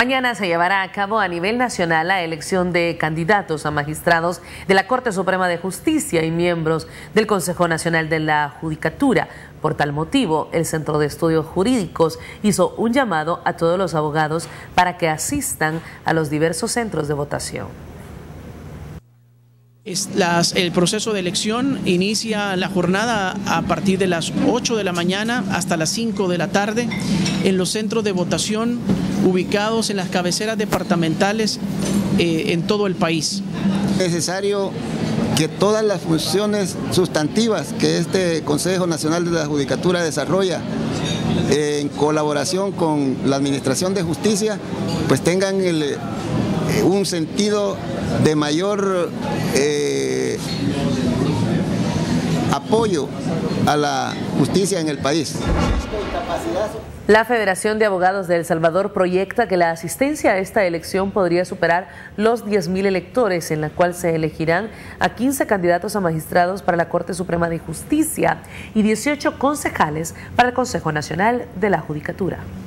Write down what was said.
Mañana se llevará a cabo a nivel nacional la elección de candidatos a magistrados de la Corte Suprema de Justicia y miembros del Consejo Nacional de la Judicatura. Por tal motivo, el Centro de Estudios Jurídicos hizo un llamado a todos los abogados para que asistan a los diversos centros de votación. El proceso de elección inicia la jornada a partir de las 8 de la mañana hasta las 5 de la tarde en los centros de votación ubicados en las cabeceras departamentales en todo el país. Es necesario que todas las funciones sustantivas que este Consejo Nacional de la Judicatura desarrolla en colaboración con la Administración de Justicia, pues tengan un sentido de mayor apoyo a la justicia en el país. La Federación de Abogados de El Salvador proyecta que la asistencia a esta elección podría superar los 10.000 electores, en la cual se elegirán a 15 candidatos a magistrados para la Corte Suprema de Justicia y 18 concejales para el Consejo Nacional de la Judicatura.